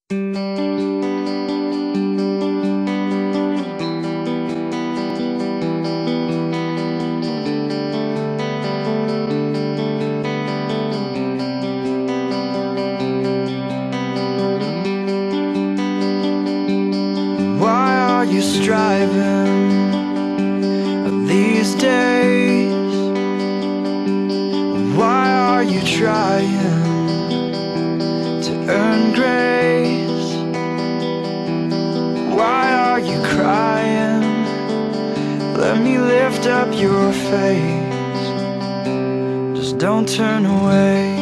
Why are you striving these days? Why are you trying to earn grace? Why are you crying? Let me lift up your face. Just don't turn away.